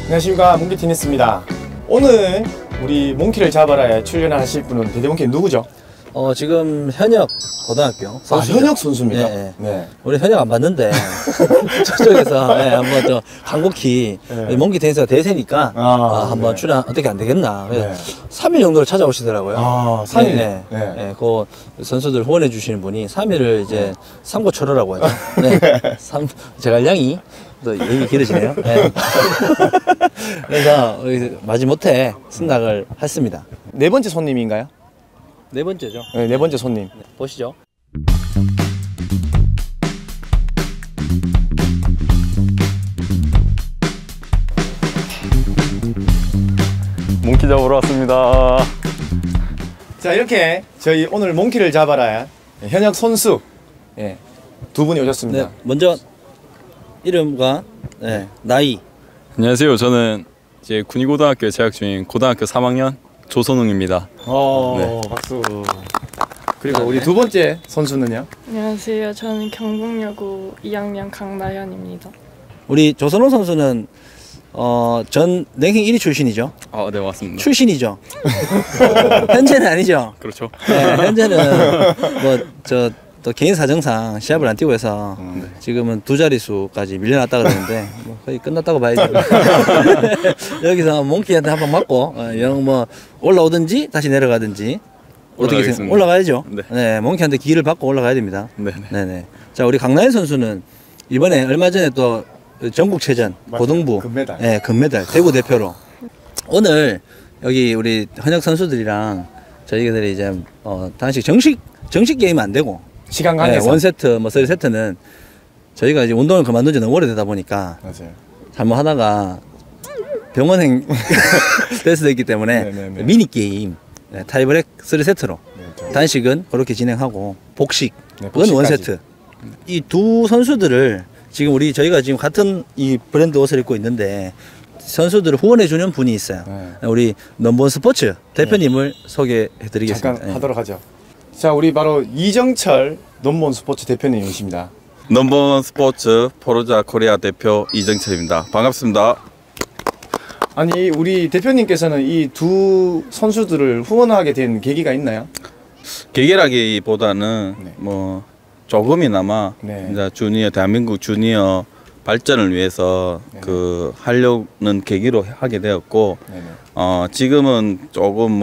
안녕하십니까, 몽키 테니스입니다. 오늘 우리 몽키를 잡아라에 출연하실 분은 대대몽키 누구죠? 지금 현역 고등학교 선수. 현역 선수입니다. 네. 네. 우리 현역 안 봤는데 저쪽에서 한번 또 간곡히 몽키 테니스가 대세니까 한번 출연 어떻게 안 되겠나. 3일 정도를 찾아오시더라고요. 3일. 네. 그 선수들 후원해 주시는 분이 3일을 이제 삼고초려라고 하죠. 제갈량이 또 얘기 길어지네요. 그래서 마지못해 승낙을 했습니다. 네 번째 손님인가요? 네 번째죠. 네 번째 손님. 보시죠. 몽키 잡으러 왔습니다. 자, 이렇게 저희 오늘 몽키를 잡아라 현역 선수 두 분이 오셨습니다. 네, 먼저 이름과 나이. 안녕하세요. 저는 이제 군위고등학교에 재학 중인 고등학교 3학년 조선웅입니다. 박수. 그리고 우리 두 번째 선수는요? 안녕하세요. 저는 경북여고 2학년 강나연입니다. 우리 조선웅 선수는 전 랭킹 1위 출신이죠? 네, 맞습니다. 출신이죠. 현재는 아니죠? 그렇죠. 네, 현재는 또 개인 사정상 시합을 안 뛰고 해서 지금은 두 자릿수까지 밀려났다 그러는데 거의 끝났다고 봐야죠. 여기서 몽키한테 한 번 맞고 영 올라오든지 다시 내려가든지 어떻게 생각? 올라가야죠. 네, 몽키한테 기회를 받고 올라가야 됩니다. 네네. 자, 우리 강나연 선수는 이번에 얼마 전에 또 전국체전 고등부 금메달. 네, 금메달 대구 대표로 오늘 여기 우리 현역 선수들이랑 저희들이 이제 당시 정식 게임은 안 되고 시간 관계상 원세트 3세트는 저희가 이제 운동을 그만둔 지 너무 오래되다 보니까 잘못하다가 병원행 테스트했기 때문에 미니게임 타이브렉 3세트로 단식은 그렇게 진행하고 복식은 원세트. 이 두 선수들을 지금 저희가 지금 같은 이 브랜드 옷을 입고 있는데 선수들을 후원해주는 분이 있어요. 우리 넘버원 스포츠 대표님을 소개해 드리겠습니다. 잠깐 하도록 하죠. 자, 우리 바로 이정철 넘버원 스포츠 대표님이십니다. 넘버원 스포츠 포르자 코리아 대표 이정철입니다. 반갑습니다. 아니, 우리 대표님께서는 이 두 선수들을 후원하게 된 계기가 있나요? 계기라기보다는 조금이나마 이제 대한민국 주니어 발전을 위해서 하려는 계기로 하게 되었고 지금은 조금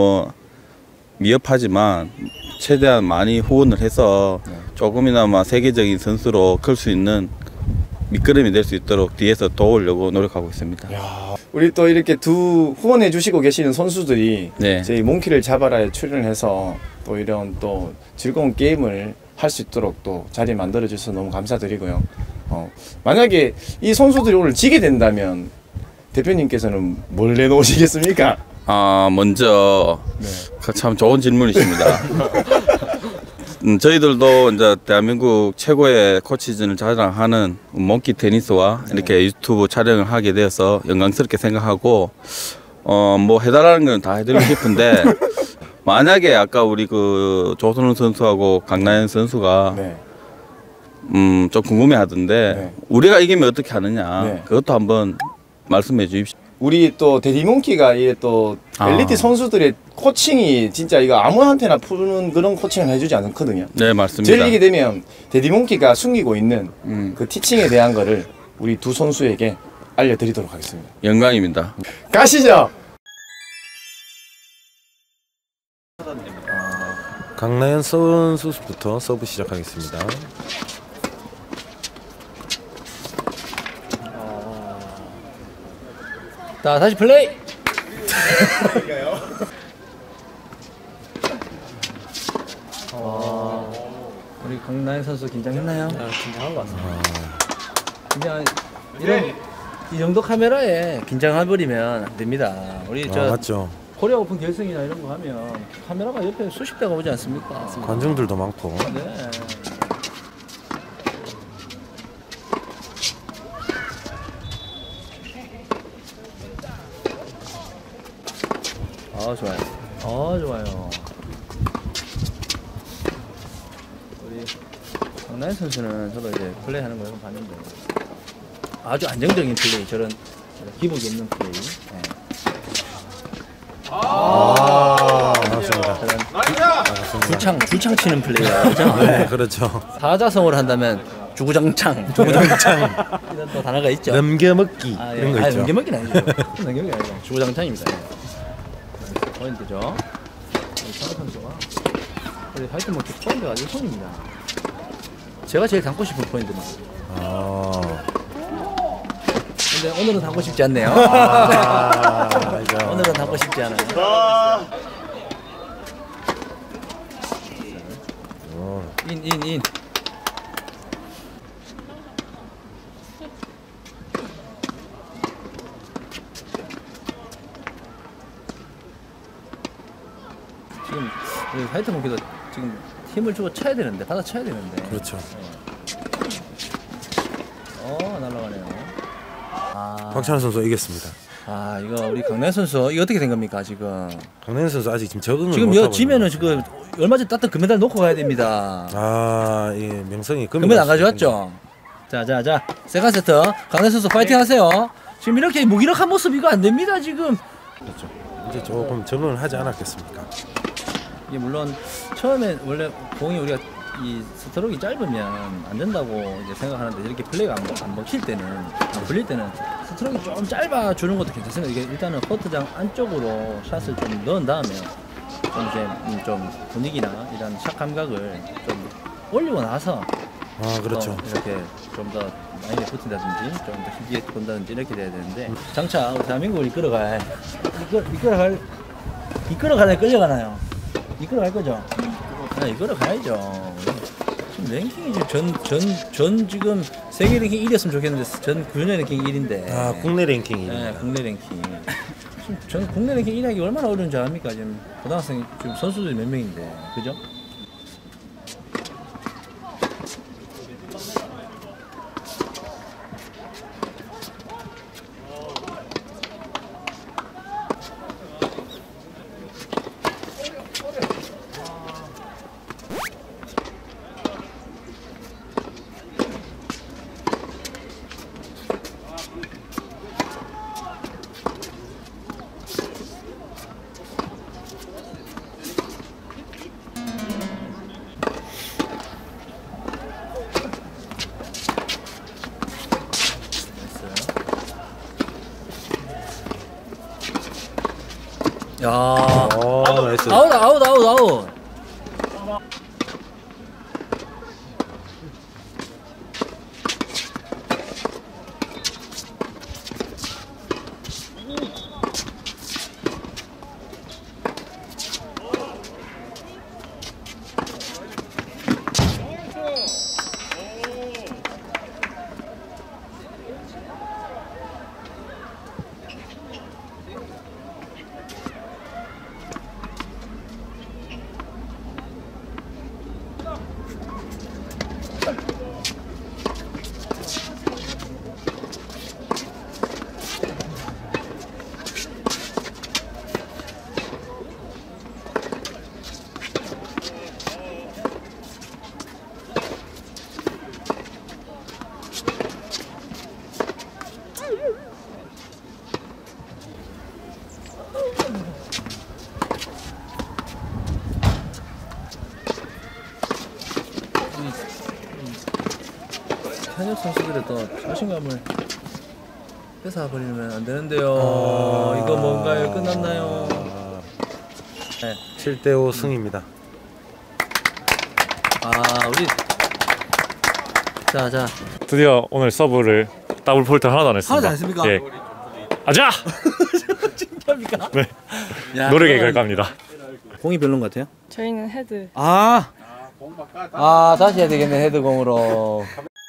미흡하지만 최대한 많이 후원을 해서 조금이나마 세계적인 선수로 클 수 있는 밑거름이 될 수 있도록 뒤에서 도우려고 노력하고 있습니다. 우리 또 이렇게 두 후원해 주시고 계시는 선수들이 저희 몽키를 잡아라에 출연해서 또 이런 또 즐거운 게임을 할 수 있도록 또 자리 만들어 주셔서 너무 감사드리고요. 만약에 이 선수들이 오늘 지게 된다면 대표님께서는 뭘 내놓으시겠습니까? 먼저 참 좋은 질문이십니다. 저희들도 이제 대한민국 최고의 코치진을 자랑하는 몽키 테니스와 이렇게 유튜브 촬영을 하게 되어서 영광스럽게 생각하고 해달라는 건 다 해드리고 싶은데 만약에 아까 우리 조선웅 선수하고 강나연 선수가 좀 궁금해하던데 우리가 이기면 어떻게 하느냐 그것도 한번 말씀해 주십시오. 우리 또 데디몽키가 또 엘리트 선수들의 코칭이 진짜 이거 아무한테나 푸는 그런 코칭을 해주지 않거든요. 네, 맞습니다. 저희 이기게 되면 데디몽키가 숨기고 있는 그 티칭에 대한 거를 우리 두 선수에게 알려드리도록 하겠습니다. 영광입니다. 가시죠. 강나연 선수부터 서브 시작하겠습니다. 자, 다시 플레이. 우리 강나연 선수 긴장했나요? 긴장한 것 같습니다. 이 정도 카메라에 긴장해버리면 안 됩니다. 우리 맞죠. 코리아 오픈 결승이나 이런 거 하면 카메라가 옆에 수십 대가 오지 않습니까? 관중들도 많고. 네. 좋아요. 좋아요. 우리 강나연 선수는 저도 이제 플레이하는 거 봤는데 아주 안정적인 플레이, 저런 기복이 없는 플레이. 네. 맞습니다. 줄창 치는 플레이죠. 네, 그렇죠. 사자성어를 한다면 주구장창 이런 또 단어가 있죠. 넘겨먹기 예. 이런 거 있죠. 넘겨먹기는 아니죠. 넘겨먹기 아니고 주구장창입니다. 포인트죠. 상호 선수가 우리 화이트 먹기 포인트가 아주 손입니다. 제가 제일 담고 싶은 포인트만. 근데 오늘은 담고 싶지 않네요. 오늘은 담고 싶지 않아요. 인. 지금 우리 화이트 먹기도 지금 힘을 주고 쳐야 되는데, 받아 쳐야 되는데. 그렇죠. 날아가네요. 박찬호 선수 이겼습니다. 이거 우리 강남 선수 이거 어떻게 된 겁니까 지금? 강현 선수 아직 지금 적응을 지금 못하고 여 지면은 지금 얼마 전에 땄던 금메달 놓고 가야 됩니다. 예, 명성이 금메달 안 가져왔죠? 자, 세컨 세트 강남 선수 파이팅 하세요. 지금 이렇게 무기력한 모습 이거 안 됩니다 지금. 그렇죠. 이제 조금 적응을 하지 않았겠습니까? 이게 물론 처음에 원래 공이 우리가 이 스트로크가 짧으면 안 된다고 이제 생각하는데 이렇게 플레이가 안 먹힐 때는 안 풀릴 때는 스트로크가 좀 짧아 주는 것도 괜찮습니다. 이게 일단은 코트장 안쪽으로 샷을 좀 넣은 다음에 좀 이제 좀 분위기나 이런 샷 감각을 좀 올리고 나서 그렇죠. 이렇게 좀 더 라인에 붙인다든지 좀 더 희귀에 본다든지 이렇게 돼야 되는데 장차 우리 대한민국을 이끌어가나요? 끌려가나요? 이끌어갈 거죠? 이끌어가야죠. 지금 랭킹이 전 지금 세계 랭킹 1위였으면 좋겠는데 전 국내 랭킹 1인데. 국내 랭킹이. 네, 국내 랭킹. 지금 전 국내 랭킹 1위하기 얼마나 어려운 줄 압니까? 지금 고등학생 지금 선수들이 몇 명인데, 그죠? 야, 나이스. 아웃. 현역 선수들의 또 자신감을 뺏어버리면 안 되는데요. 이거 뭔가요? 끝났나요? 네. 7대5 승입니다. 우리 자 드디어 오늘 서브를 더블 폴트 하나도 안 했습니다. 하나도 안 했습니까? 예. 아자! 진짜입니까? 네. 야, 노력의 결과입니다. 공이 별론 것 같아요? 저희는 헤드. 다시 해야 되겠네, 헤드공으로.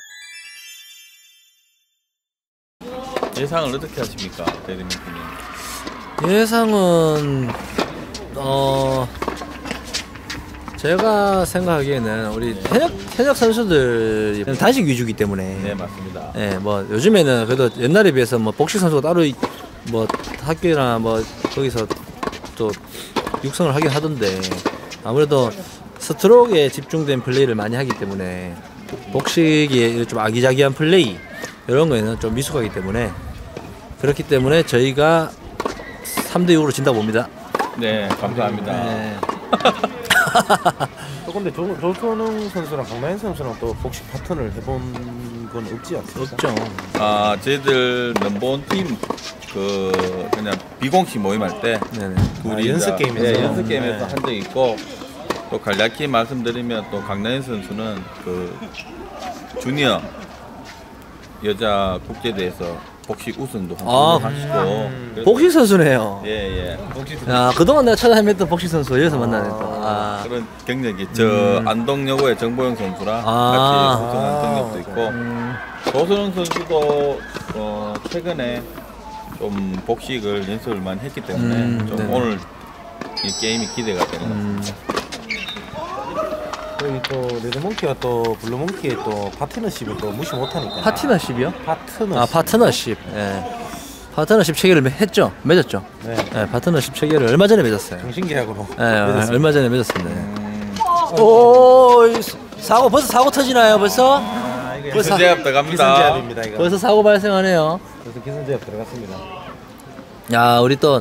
예상을 어떻게 하십니까, 대리님님? 예상은 제가 생각하기에는 우리 현역 선수들 단식 위주기 때문에 네, 맞습니다. 네, 뭐 요즘에는 그래도 옛날에 비해서 뭐 복식 선수가 따로 뭐 학교나 뭐 거기서 또 육성을 하긴 하던데 아무래도 스트로크에 집중된 플레이를 많이 하기 때문에 복식이 좀 아기자기한 플레이 이런 거에는 좀 미숙하기 때문에 그렇기 때문에 저희가 3대6으로 진다고 봅니다. 네, 감사합니다. 네. 또 근데 조선웅 선수랑 강나현 선수랑 또 복식 파트너를 해본 건 없지 않습니까? 없죠. 아, 저희들 넘버원 팀 그냥 비공식 모임할 때 네네. 둘이 연습 게임에서. 네, 연습 게임에서 네. 한 적 있고 또 간략히 말씀드리면 또 강나현 선수는 그 주니어 여자 국제대회에서 복식 우승도 하시고 복식 선수네요. 예예 복식 야, 그동안 내가 찾아헤맸던 복식 선수 여기서 만나네 또. 아. 그런 경력이 저 안동여고의 정보영 선수랑 같이 우승한 경력도 있고 조선웅 선수도 최근에 좀 복식을 연습을 많이 했기 때문에 좀 네네. 오늘 이 게임이 기대가 되는 것 같습니다. 여기 또 레드몽키와 또 블루몽키의 또 파트너십을 또 무시 못하니까. 파트너십이요? 파트너십. 아, 파트너십. 예. 파트너십 체결을 했죠. 맺었죠. 네. 예, 파트너십 체결을 얼마 전에 맺었어요. 정신계약으로. 예, 얼마 전에 맺었습니다. 오, 사고 벌써 사고 터지나요? 벌써? 기선제압 들어갑니다. 기선제압입니다 이거. 벌써 사고 발생하네요. 그래서 기선제압 들어갔습니다. 야, 우리 또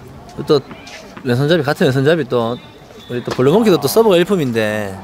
왼손잡이 같은 왼손잡이 또 우리 또 블루몽키도 또 서버가 일품인데.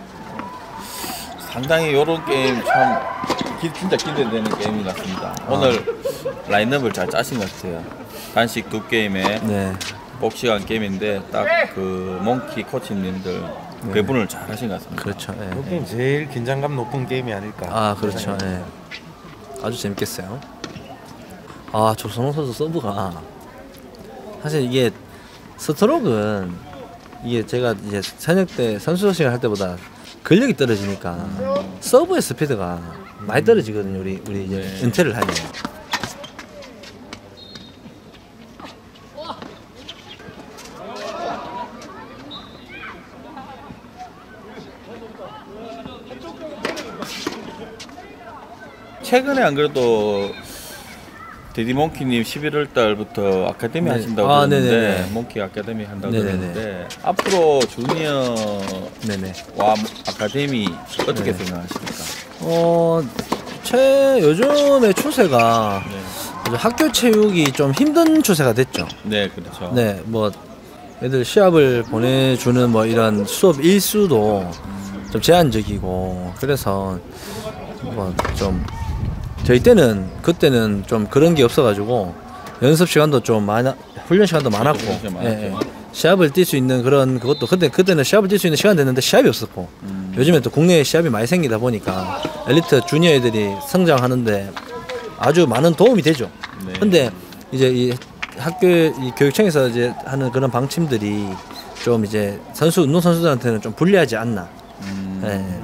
상당히 이런 게임 참 진짜 기대되는 게임 같습니다. 오늘 라인업을 잘 짜신 것 같아요. 단식 두 게임에 네. 복식한 게임인데 딱 그 몽키 코치님들 배분을 잘 하신 것 같습니다. 그렇죠. 예, 이 예. 게임 제일 긴장감 높은 게임이 아닐까. 아, 그렇죠. 예. 아주 재밌겠어요. 아, 조선호 선수 서브가 사실 이게 스트로크는 이게 제가 이제 현역 때 선수 시절 할 때보다 근력이 떨어지니까 서브의 스피드가 많이 떨어지거든요. 우리 이제 은퇴를 하면. 최근에 안 그래도 데디몽키님 11월 달부터 아카데미 네. 하신다고 아, 그러는데 네네네. 몽키 아카데미 한다고 네네네. 그러는데 앞으로 주니어와 네네. 아카데미 어떻게 네. 생각하십니까? 요즘의 추세가 네. 학교 체육이 좀 힘든 추세가 됐죠. 네, 그렇죠. 네, 뭐 애들 시합을 보내주는 뭐 이런 수업 일수도 좀 제한적이고 그래서 뭐 좀 저희 때는 그때는 좀 그런 게 없어가지고 연습 시간도 좀 많아, 훈련 시간도 많았고, 훈련 시간 예, 많았죠. 예. 시합을 뛸 수 있는 그런 그것도 그때는 시합을 뛸 수 있는 시간 됐는데 시합이 없었고 요즘에 또 국내에 시합이 많이 생기다 보니까 엘리트 주니어 애들이 성장하는데 아주 많은 도움이 되죠. 네. 근데 이제 이 학교 이 교육청에서 이제 하는 그런 방침들이 좀 이제 운동 선수들한테는 좀 불리하지 않나. 예.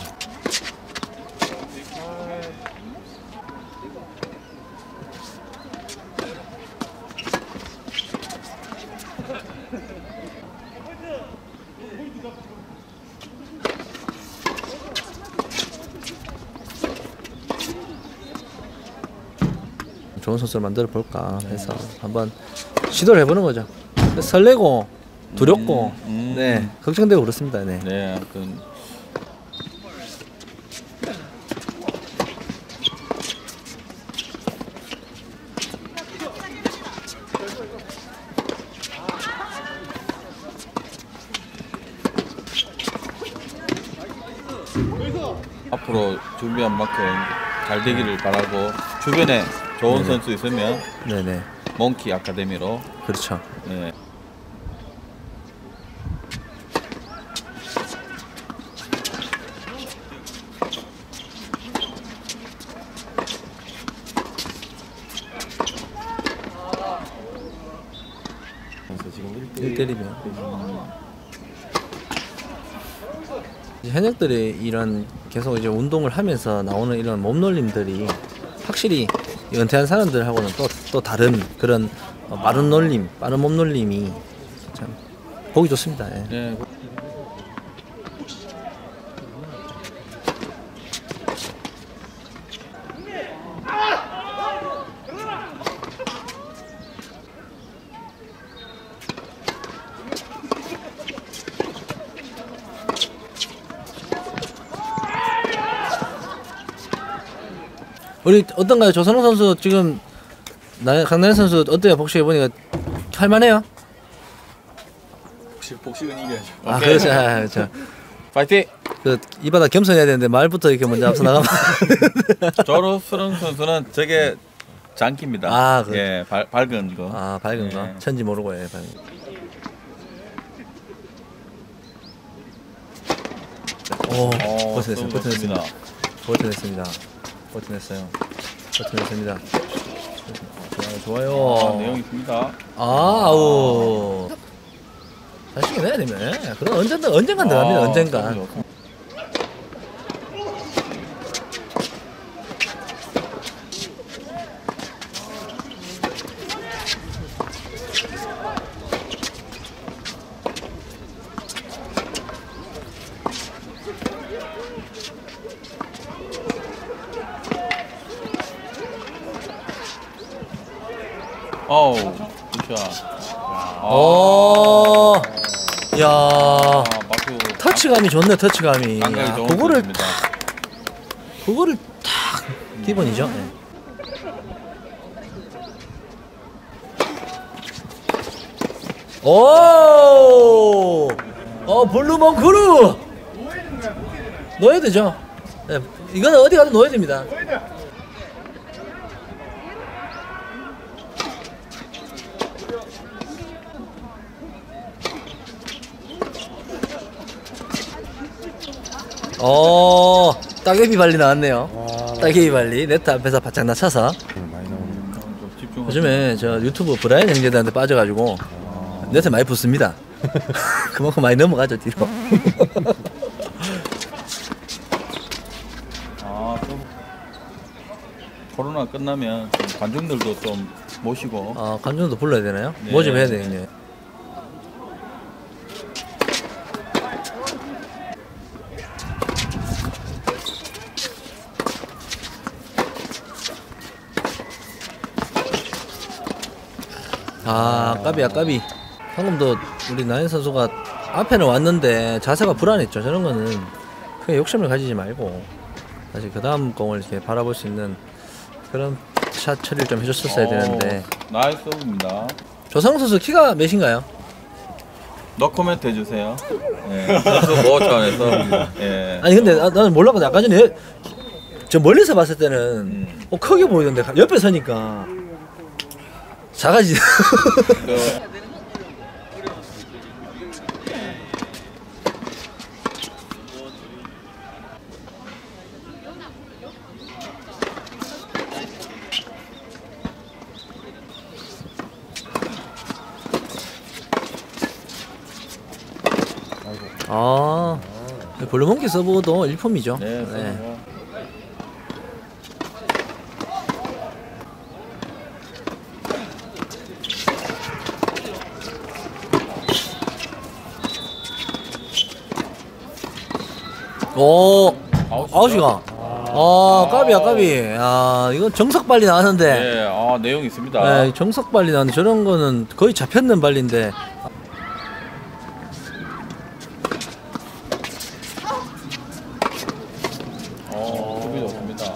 좋은 선수를 만들어 볼까 해서 한번 시도를 해보는 거죠. 설레고 두렵고 네 걱정되고 그렇습니다. 네. 네, 아무튼 앞으로 준비한 만큼 잘 되기를 바라고 주변에 좋은 선수 있으면 네네 몽키 아카데미로 그렇죠. 네. 그래서 지금 1대1이면 현역들이 이런 계속 이제 운동을 하면서 나오는 이런 몸놀림들이 확실히 은퇴한 사람들하고는 또 다른 그런 빠른 놀림, 빠른 몸놀림이 참 보기 좋습니다. 예. 네. 우리 어떤가요? 조선호 선수 지금 강나연 선수 어때요? 복식 해보니까 할만해요? 복식은 이겨야죠. 아 그렇죠. 그렇죠. 파이팅! 이 바닥 겸손해야 되는데 말부터 이렇게 먼저 앞서 나가면 조로스런 선수는 저게 장기입니다. 아, 그렇죠. 예, 밝은 거. 아 밝은 거 예. 천지 모르고 해 밝은 거. 오 버텨냈어요. 버텨냈습니다. 버텨냈습니다. 버텨냈어요. 버텨냈습니다. 좋아요. 내용 있습니다. 아우 자신이 내야 되면 그럼 언젠간 들어갑니다. 언젠간. 어우, 굿샷. 오, 야, 박수. 터치감이 좋네, 터치감이. 감각이 야, 좋은 그거를 선수입니다. 그거를 탁 기본이죠. 네. 오, 블루먼크루 넣어야 되죠. 네, 이거는 어디 가도 넣어야 됩니다. 따개비 발리 나왔네요. 따개비 발리 네트 앞에서 바짝 낮춰서. 요즘에 저 유튜브 브라이언 형제들한테 빠져가지고 네트 많이 붙습니다. 그만큼 많이 넘어가죠 뒤로. 코로나 끝나면 좀 관중들도 좀 모시고. 관중도 불러야 되나요? 네. 모집해야 되겠네요. 까비야 까비. 방금도 우리 나인 선수가 앞에는 왔는데 자세가 불안했죠. 저런 거는 크게 욕심을 가지지 말고 다시 그 다음 공을 이렇게 바라볼 수 있는 그런 샷 처리를 좀 해줬었어야 되는데. 나이스 서브입니다. 조상욱 선수 키가 몇인가요? 너 코멘트 해주세요. 예, 선수 보호 차원에서. 예. 아니 근데 나는 몰랐거든. 아까 전에 저 멀리서 봤을 때는 크게 보이던데 옆에 서니까 작아지. 블루몽키 서브도 일품이죠. 네. 오, 아웃이가. 까비야 까비. 이건 정석 발리 나왔는데. 네, 내용 있습니다. 네, 정석 발리 나왔는데 저런 거는 거의 잡혔는 발리인데. 수비 좋습니다.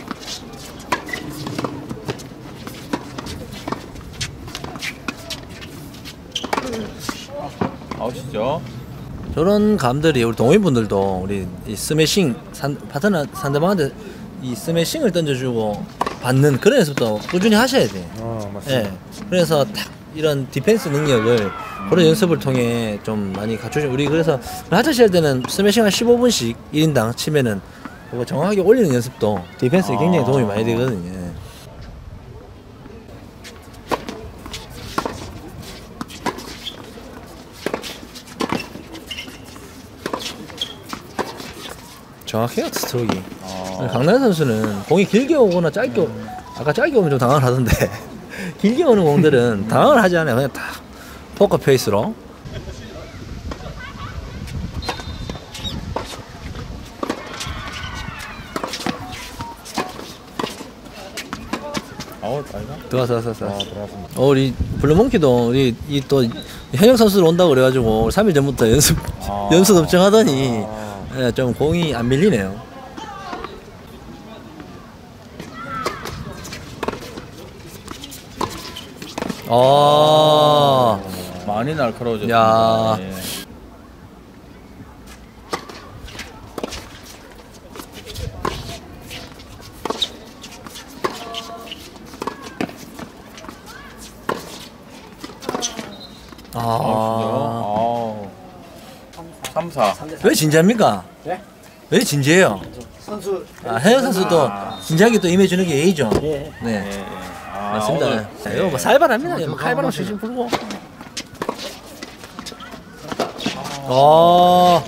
아웃이죠. 저런 감들이 우리 동호인분들도 우리 이 스매싱 파트너 상대방한테 이 스매싱을 던져주고 받는 그런 연습도 꾸준히 하셔야 돼. 맞습니다. 그래서 딱 이런 디펜스 능력을 그런 연습을 통해 좀 많이 갖추죠. 우리 그래서 하차시 할 때는 스매싱 한 15분씩 1인당 치면은 그거 정확하게 올리는 연습도 디펜스에 굉장히 도움이 많이 되거든요. 정확해요 스트로크가. 강나연 선수는 공이 길게 오거나 짧게 아까 짧게 오면 좀 당황을 하던데 길게 오는 공들은 당황을 하지 않아요. 그냥 딱 포커 페이스로. 들어왔어. 우리 블루몽키도 우리 이 또 현역 선수들 온다고 그래가지고 3일 전부터 연습 엄청 하더니 좀 공이 안 밀리네요. 아, 많이 날카로워졌습니다. 야. 예. 아. 3-4. 왜 진지합니까? 네? 왜 진지해요? 선수 해영 선수도 진지하게 또 임해주는 게 예의죠. 예. 네, 아, 맞습니다. 오늘, 네, 이거 뭐 살벌합니다. 이거 뭐 칼바람 실실 불고. 어.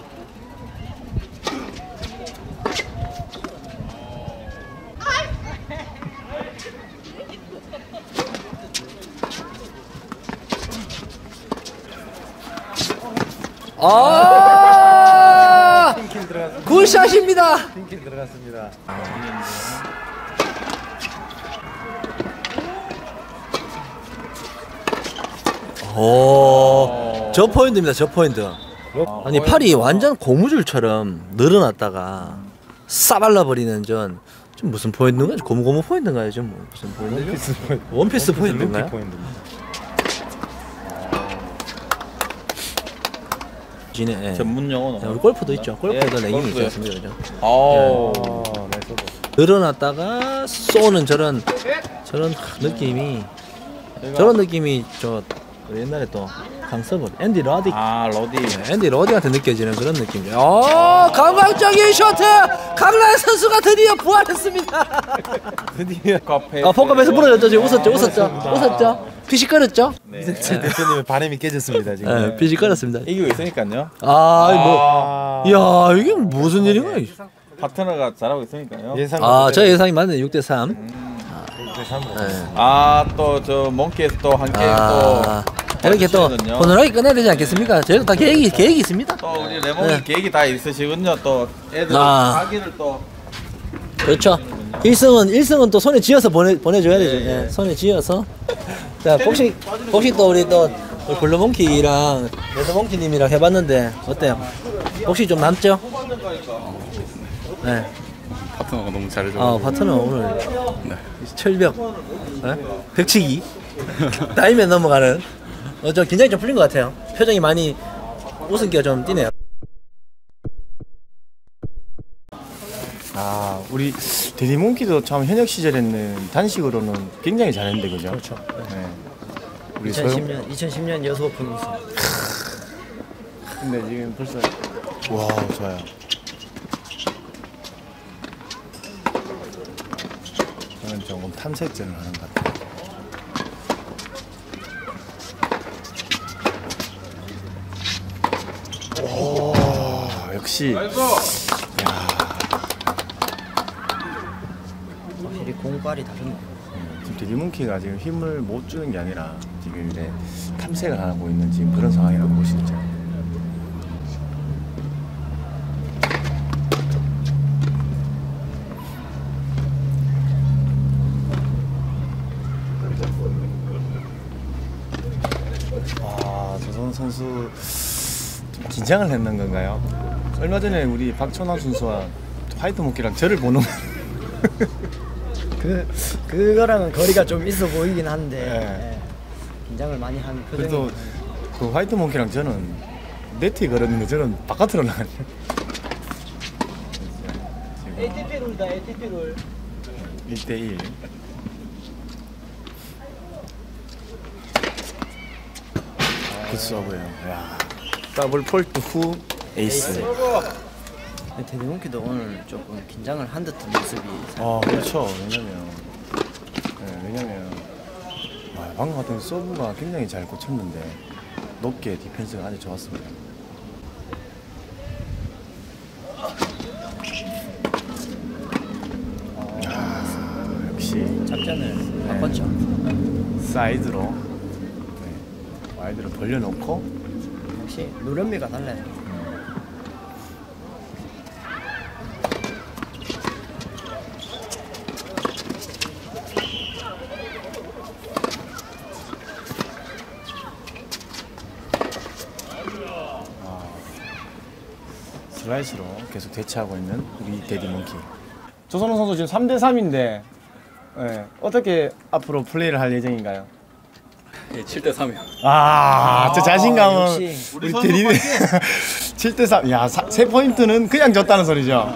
아! 핑킹 들어갔습니다. 굿샷입니다. 핑킹 들어갔습니다. 오, 저 포인트입니다. 저 포인트. 아니 팔이 완전 고무줄처럼 늘어났다가 싸발라 버리는 좀 무슨 포인트인가요? 고무고무 포인트인가요? 좀 무슨 포인트죠? 원피스 포인트. 원피스 포인트인가요? 루키 포인트입니다. 지네. 예. 전문 용어는. 야, 우리 골프도 있죠. 골프도 예, 레깅이 있지 골프요. 않습니까? 그죠? 오. 나이스 볼. 늘어났다가 쏘는 저런 느낌이 저런 느낌이 저 옛날에 또 강서블 앤디 러디 로디. 앤디 러디한테 느껴지는 그런 느낌이죠. 감각적인 쇼트 강라의 선수가 드디어 부활했습니다. 드디어 카페. 포커에서 부러졌죠. 지금 웃었죠. 피식거렸죠. 네. 대표님의 바람이 깨졌습니다 지금. 네, 피식거렸습니다. 이기고 있으니까요. 야 이게 무슨 일인가요? 파트너가 잘하고 있으니까요. 예상. 저 예상이 맞네. 6대3. 또 저 몽키에서 또 한 게임 이렇게 또 치거든요. 호nor하게 끝내야 되지 않겠습니까? 저희도 다 계획이 있습니다. 또 우리 레몬이 네. 계획이 다 있으시군요. 또 애들 자기를 또 그렇죠. 1승은 또 손에 쥐어서 보내줘야 되죠. 예, 손에 쥐어서. 자, 복식 또 우리 블루몽키랑 레드몽키님이랑 해봤는데 어때요? 복식 좀 남죠? 네. 파트너가 너무 잘해줘. 파트너 오늘 철벽, 벽치기, 다이면 넘어가는. 저 긴장이 좀 풀린 것 같아요. 표정이 많이 웃음기가 좀 띄네요. 우리 데디몽키도 참 현역 시절에는 단식으로는 굉장히 잘했는데 그죠? 그렇죠. 네. 우리 소영 2010년 여수 오픈 우승. 근데 지금 벌써 와 좋아요. 저는 조금 탐색전을 하는 것 같아요. 오 역시 확실히 공발이 다르네요. 지금 데디몽키가 지금 힘을 못 주는 게 아니라 지금 이제 탐색을 하고 있는 지금 그런 상황이라고 볼 수 있죠. 조선 선수 좀 긴장을 했는 건가요? 얼마 전에 우리 박천환 선수와 화이트 모키랑 저를 보는 그거랑은 거리가 좀 있어 보이긴 한데 네. 예. 긴장을 많이 한 표정이. 그래도 그 화이트 몽키랑 저는 네트에 걸었는데 저는 바깥으로 나가네. ATP 룰이다 ATP 룰. 1대1. 굿서브예요. 야, 더블 폴트 후 에이스. 데디몽키도 오늘 조금 긴장을 한 듯한 모습이. 그렇죠. 왜냐면 방금 같은 서브가 굉장히 잘 꽂혔는데 높게 디펜스가 아주 좋았습니다. 역시 작전을 바꿨죠. 사이드로 와이드로 벌려놓고 역시 노련미가 달라요. 슬라이스로 계속 대치하고 있는 우리 데디몽키. 조선호 선수 지금 3대3인데 어떻게 앞으로 플레이를 할 예정인가요? 네, 7대 3이요. 저 자신감은 역시. 우리 대리 7대 3. 야, 3포인트는 그냥 졌다는 소리죠.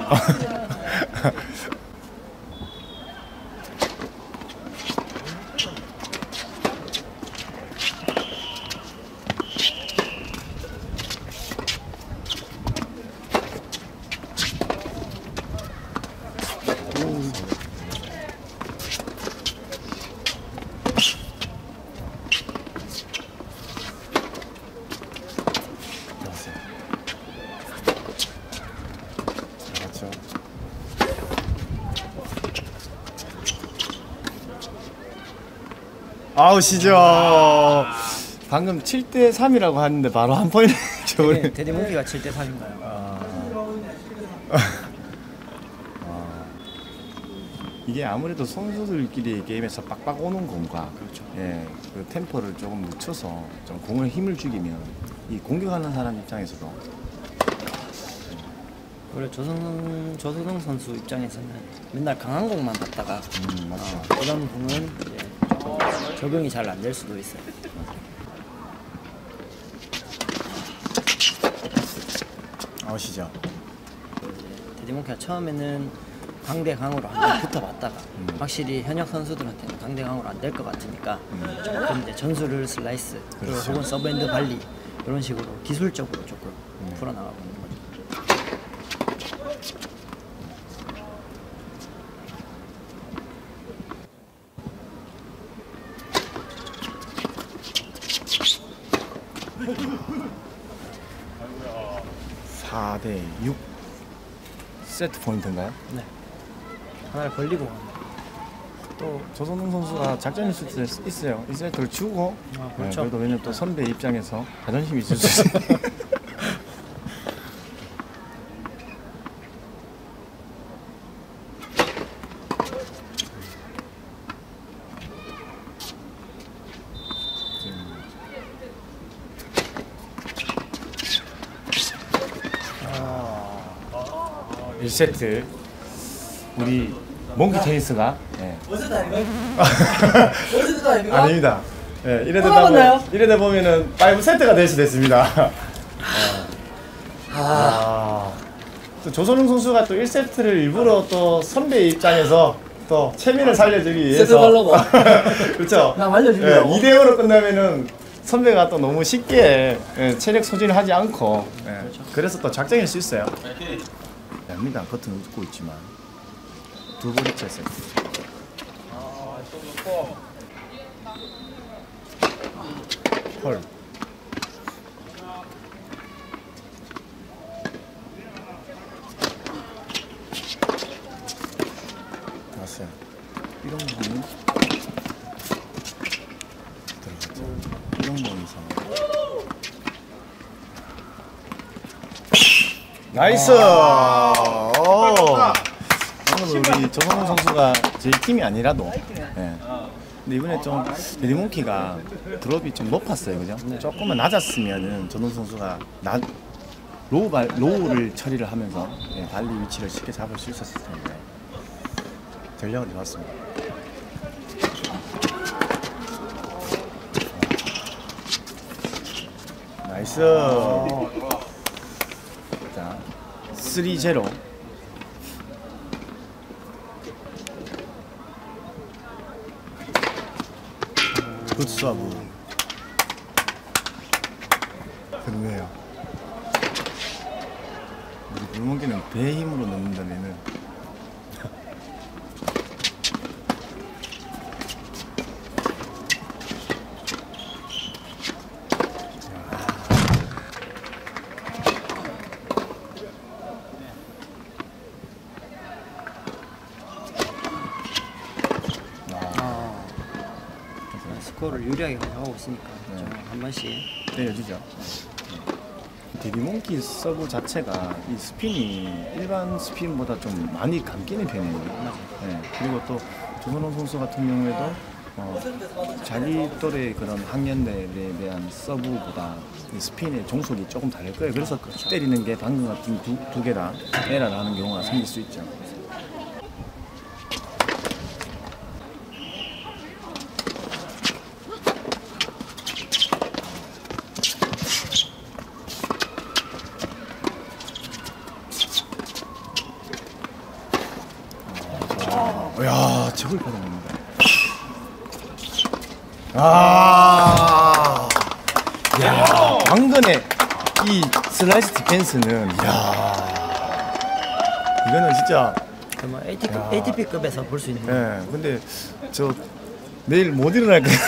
아웃이죠. 방금 7대 3이라고 하는데 바로 한 포인트 줘버리네. 데디몽키가 7대 3인가요? 이게 아무래도 선수들끼리 게임에서 빡빡 오는 공과 그렇죠. 예, 그 템포를 조금 늦춰서 좀 공을 힘을 죽이면 이 공격하는 사람 입장에서도 원래 조선웅 선수 입장에서는 맨날 강한 공만 받다가 그런 공은 이제 적용이 잘 안 될 수도 있어요. 아웃이죠. 데디몽키가 처음에는 강대강으로 한번 붙어봤다가 확실히 현역 선수들한테는 강대강으로 안 될 것 같으니까 조금 이제 전술을 슬라이스 그렇죠. 혹은 서브핸드 발리 이런 식으로 기술적으로 조금 풀어나가고 있는 거죠. 4대 6 세트 포인트인가요? 네. 하나를 벌리고 또 조선웅 선수가 작전일 수도 있어요. 이 세트를 주고 그렇죠. 그래도 왜냐면 또 선배 입장에서 자존심이 있을 수 있어요. 이 세트 우리 몽키 테니스가 어제도 아니고? 아닙니다. 이래다 보면은 5세트가 될 수도 있습니다. 또 조선웅 선수가 또 1세트를 일부러 또 선배 입장에서 또 체면을 살려주기 위해서 세트 가려고. 그렇죠. 나 말려주려고. 2대5로 끝나면은 선배가 또 너무 쉽게 체력 소진을 하지 않고 그래서 또 작정일 수 있어요. 됩니다. 버튼 웃고 있지만 두 번째 세트. 헐. 왔어요. 이런 공이 들어갔죠. 이런 공이 이상. 나이스. 오늘 우리 조성훈 선수가 제 팀이 아니라도. 근데 이번에 좀 데디몽키가 드롭이 좀 높았어요, 그죠? 조금만 낮았으면은 전원 선수가 로우를 처리를 하면서 발리 위치를 쉽게 잡을 수 있었을 텐데 전략은 좋았습니다. 나이스. 자, 3-0. 굿 서브. 그러네요. 우리 물먹이는 배의 힘으로 넣는다면은 스코어를 유리하게 가져가고 있으니까 한 번씩 때려주죠. 데디몽키 서브 자체가 이 스핀이 일반 스핀보다 좀 많이 감기는 편이에요. 그리고 또 조선호 선수 같은 경우에도 자기 또래 그런 학년들에 대한 서브보다 이 스핀의 종속이 조금 다를 거예요. 그래서 때리는 게 방금 같은 두 개다 에러를 하는 경우가 생길 수 있죠. 저걸 받아냅니다. 아, 야, 방금의 이 슬라이스 디펜스는, 야, 이거는 진짜. 정말 ATP급에서 볼 수 있는 거. 네, 근데 저 내일 못 일어날 거야.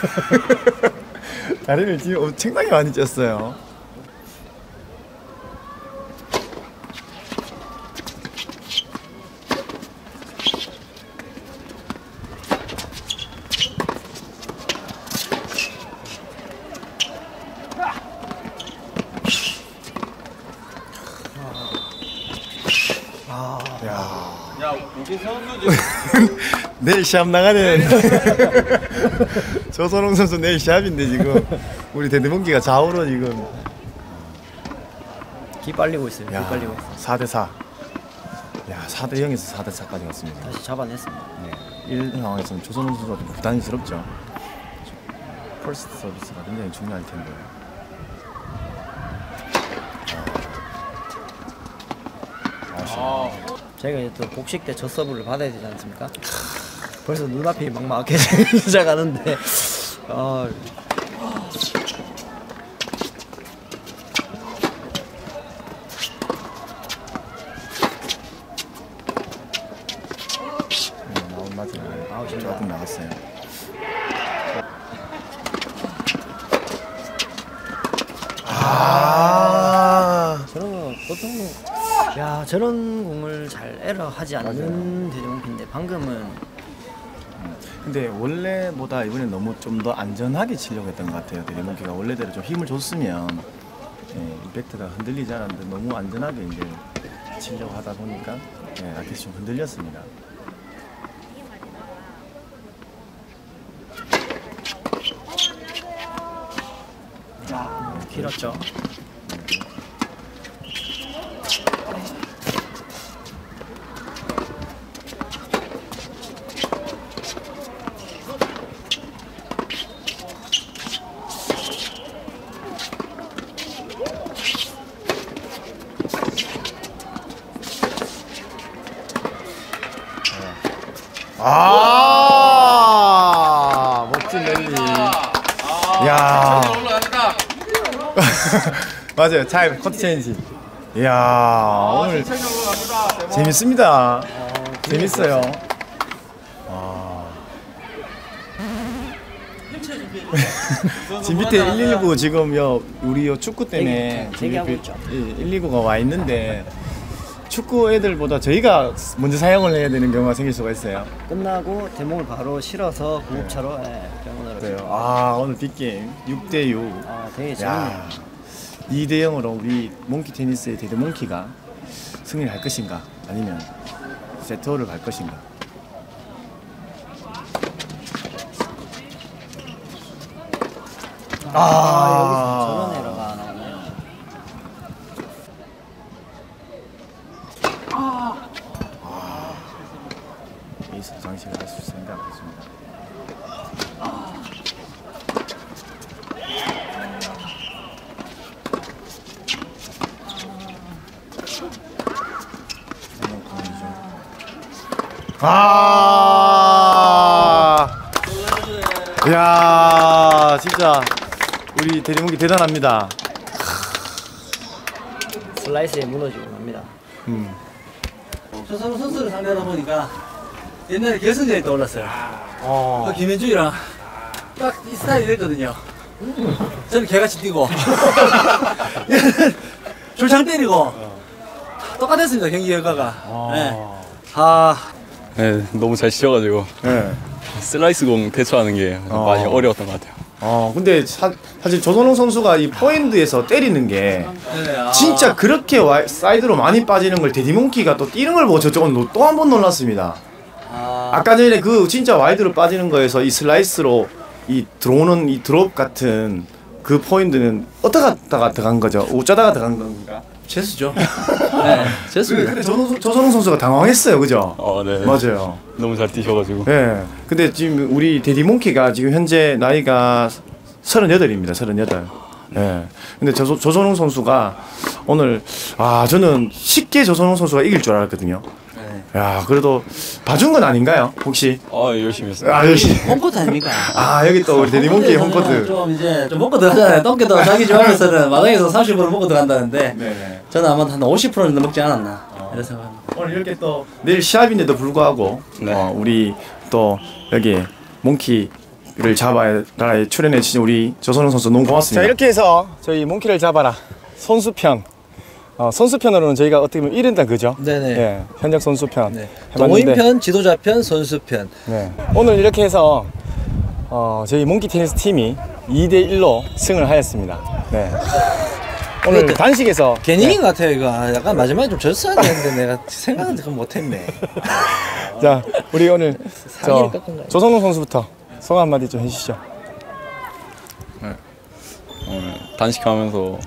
다리를 지금 엄청나게 많이 쪘어요. 야, 우리 선수 내일 시합 나가는 조선홍 선수 내일 시합인데 지금 우리 대대문기가 좌우로 지금 기빨리고 있어요. 야, 기빨리고 있어요. 4대4. 야, 4대 0에서 4대 4까지 갔습니다. 다시 잡아냈습니다. 네. 1 상황에서는 조선홍 선수가 좀 부담스럽죠. 퍼스트 서비스가 굉장히 중요할 텐데. 제가 이제 또 복식 때 저 서브를 받아야 되지 않습니까? 벌써 눈앞이 막막해지기 시작하는데 아웃 맞아요. 아웃이 조금 나갔어요. 저런 거 보통 야 저런 공을 잘 에러하지 않는 대중문인데 방금은 근데 원래보다 이번엔 너무 좀 더 안전하게 치려고 했던 것 같아요. 대리문기가 원래대로 좀 힘을 줬으면 임팩트가 흔들리지 않았는데 너무 안전하게 이제 치려고 하다 보니까 라켓이 좀 흔들렸습니다. 길었죠. 멋진 랠리. 야. 맞아요. 타임 커트 체인지. 이야, 오늘 재밌습니다. 재밌어요. 지금 밑에 119 지금 우리 축구 때문에 대기하고 있죠. 119가 와 있는데 축구 애들보다 저희가 먼저 사용을 해야 되는 경우가 생길 수가 있어요. 끝나고 대목을 바로 실어서 구급차로 병원으로. 그래요. 오늘 빅게임 6대6. 되게 재밌네요. 2대0으로 우리 몽키 테니스의 대대몽키가 승리를 할 것인가 아니면 세트홀을 갈 것인가. 여기서 저런 에러가 나오네요. 에이스 장식을 할 수 있습니다. 그렇습니다. 이야, 진짜 우리 대리문기 대단합니다. 슬라이스에 무너지고 납니다. 조선호 선수를 상대하다 보니까 옛날에 결승전에 떠올랐어요. 그 김현중이랑 딱 이 스타일이 됐거든요. 저는 개같이 뛰고 얘는 줄창 때리고 똑같았습니다, 경기 결과가. 네, 너무 잘 치셔가지고 네. 슬라이스 공 대처하는 게 많이 어려웠던 것 같아요. 근데 사실 조선홍 선수가 이 포핸드에서 때리는 게 진짜 그렇게 사이드로 많이 빠지는 걸 데디몽키가 또 뛰는 걸 보고 저쪽은 또 한 번 놀랐습니다. 아까 전에 그 진짜 와이드로 빠지는 거에서 이 슬라이스로 이 들어오는 이 드롭 같은 그 포핸드는 어디다가 들어간 거죠? 어쩌다가 들어간 건가? 제수죠. 네, 제수입니다. 근데 조선홍 선수가 당황했어요, 그죠? 네. 맞아요. 너무 잘 뛰셔가지고. 네. 근데 지금 우리 데디몽키가 지금 현재 나이가 38입니다. 38. 네. 근데 조선홍 선수가 오늘 저는 쉽게 조선홍 선수가 이길 줄 알았거든요. 야, 그래도 봐준 건 아닌가요? 혹시? 열심히 했어요. 열심히. 홈코트 아닙니까? 여기 또 우리 데디몽키 홈코트. 좀 이제 좀 먹고 들어가잖아요. 똥개도 자기 좋아하면서는 마당에서 30% 먹고 들어간다는데 네네. 저는 아마 한 50%는 먹지 않았나 이런 생각합니다. 오늘 이렇게 또 내일 시합인데도 불구하고 우리 또 여기 몽키를 잡아라에 출연해 주신 우리 조선웅 선수 너무 고맙습니다. 자, 이렇게 해서 저희 몽키를 잡아라 선수편 선수편으로는 저희가 어떻게 보면 1인당 그죠? 네네. 예, 현역 선수편 네. 해봤는데 동호인편, 지도자편, 선수편. 네. 오늘 이렇게 해서 저희 몽키 테니스 팀이 2대1로 승을 하였습니다. 네. 오늘 그것도 단식에서 괜히 이긴 것 같아요 이거. 약간 마지막에 좀 졌어야 되는데 내가 생각은 그건 못했네. 자, 우리 오늘 사기를 깎은 거야. 조선웅 선수부터 소감 한마디 좀 해주시죠. 오늘 단식하면서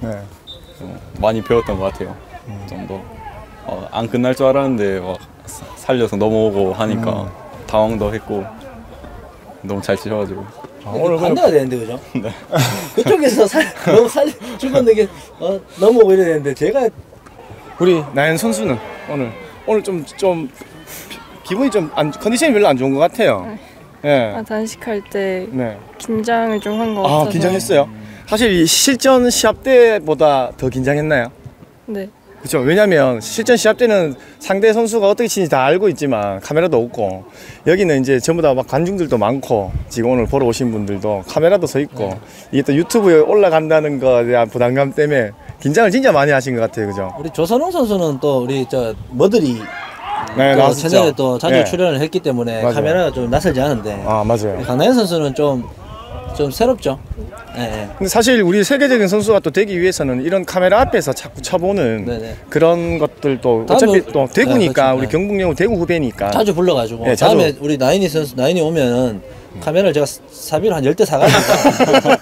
많이 배웠던 것 같아요. 좀 더 안 끝날 줄 알았는데 막 살려서 넘어오고 하니까 당황도 했고 너무 잘 치셔가지고 오늘 반대가 되는데 그죠? 네. 그쪽에서 너무 죽었는데 넘어오고 이래야 되는데 제가 우리 나연 선수는 오늘 좀 기분이 좀 컨디션이 별로 안 좋은 것 같아요. 네. 단식할 때 네. 긴장을 좀 한 것 같아서. 긴장했어요? 사실 이 실전 시합 때보다 더 긴장했나요? 네. 그렇죠. 왜냐면 실전 시합 때는 상대 선수가 어떻게 치는지 다 알고 있지만 카메라도 없고 여기는 이제 전부 다 막 관중들도 많고 지금 오늘 보러 오신 분들도 카메라도 서 있고 이게 또 유튜브에 올라간다는 거에 대한 부담감 때문에 긴장을 진짜 많이 하신 것 같아요. 그죠? 우리 조선웅 선수는 또 우리 머들이 네, 또 채널에 또 자주 네. 출연을 했기 때문에 맞아요. 카메라가 좀 낯설지 않은데 맞아요. 강나연 선수는 좀 새롭죠. 네. 근데 사실 우리 세계적인 선수가 또 되기 위해서는 이런 카메라 앞에서 자꾸 쳐보는 네네. 그런 것들도 어차피 또 대구니까 그렇죠. 우리 경북여고 대구 후배니까 자주 불러가지고 네, 자주. 다음에 우리 나인이 오면은 카메라를 제가 사비로 한 10대 사가지고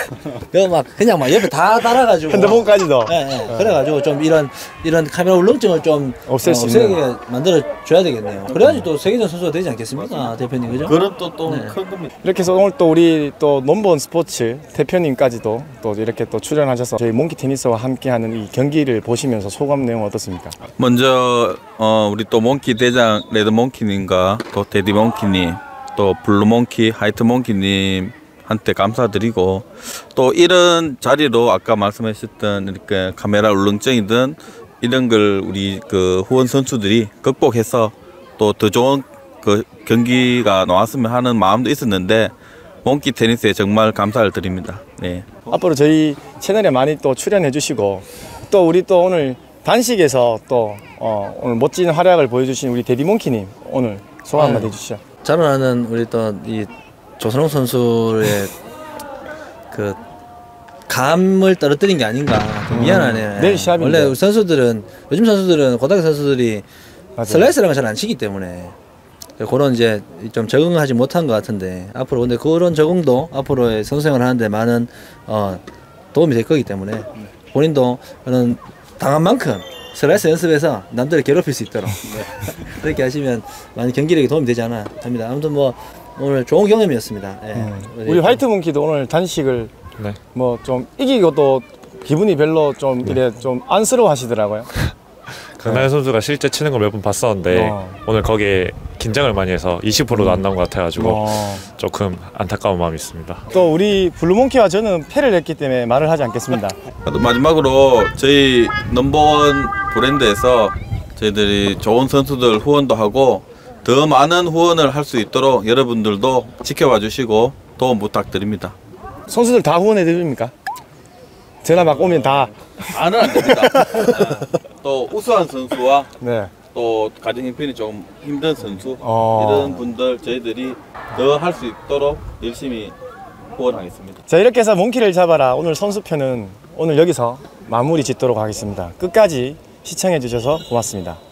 그냥 막 옆에 다 달아가지고 핸드폰까지도 그래가지고 좀 이런 카메라 울렁증을 좀 없앨 수 없애게 만들어 줘야 되겠네요. 그래야지 또 세계전 선수가 되지 않겠습니까, 대표님, 그죠? 그런 또 큰 겁니다. 이렇게 해서 오늘 또 우리 또 넘버원 스포츠 대표님까지도 또 이렇게 또 출연하셔서 저희 몽키 테니스와 함께하는 이 경기를 보시면서 소감 내용 어떻습니까? 먼저 우리 또 몽키 대장 레드 몽키님과 또 데디 몽키님 또 블루 몽키, 화이트 몽키님한테 감사드리고 또 이런 자리로 아까 말씀하셨던 이렇게 카메라 울렁증이든 이런 걸 우리 그 후원 선수들이 극복해서 또 더 좋은 그 경기가 나왔으면 하는 마음도 있었는데 몽키 테니스에 정말 감사를 드립니다. 네. 앞으로 저희 채널에 많이 또 출연해 주시고 또 우리 또 오늘 단식에서 또 오늘 멋진 활약을 보여주신 우리 데디 몽키님 오늘 소감 한마디 해주시죠. 저는 우리 또 이 조선웅 선수의 그 감을 떨어뜨린 게 아닌가 좀 미안하네. 내일 시합인데. 원래 우리 선수들은 요즘 선수들은 고등학교 선수들이 슬라이스라는 걸 잘 안 치기 때문에 그런 이제 좀 적응하지 못한 것 같은데 앞으로 근데 그런 적응도 앞으로의 선수생활 하는데 많은 도움이 될 거기 때문에 본인도 저는 당한 만큼 슬라이스 연습해서 남들을 괴롭힐 수 있도록 그렇게 하시면 많이 경기력에 도움이 되지 않아 합니다. 아무튼 뭐 오늘 좋은 경험이었습니다. 우리 화이트 몽키도 오늘 단식을 뭐 좀 이기고도 기분이 별로 좀 이래 좀 안쓰러워 하시더라고요. 강나연 선수가 실제 치는 걸 몇 번 봤었는데 오늘 거기에 긴장을 많이 해서 20%도 안 나온 것 같아가지고 조금 안타까운 마음이 있습니다. 또 우리 블루몽키와 저는 패를 했기 때문에 말을 하지 않겠습니다. 마지막으로 저희 넘버원 브랜드에서 저희들이 좋은 선수들 후원도 하고 더 많은 후원을 할 수 있도록 여러분들도 지켜봐 주시고 도움 부탁드립니다. 선수들 다 후원해 드립니까? 전화 막 오면 다 안은 안 됩니다. 또 우수한 선수와 네. 또 가정 형편이 좀 힘든 선수 이런 분들 저희들이 더 할 수 있도록 열심히 후원하겠습니다. 자, 이렇게 해서 몽키를 잡아라 오늘 선수편은 오늘 여기서 마무리 짓도록 하겠습니다. 끝까지 시청해 주셔서 고맙습니다.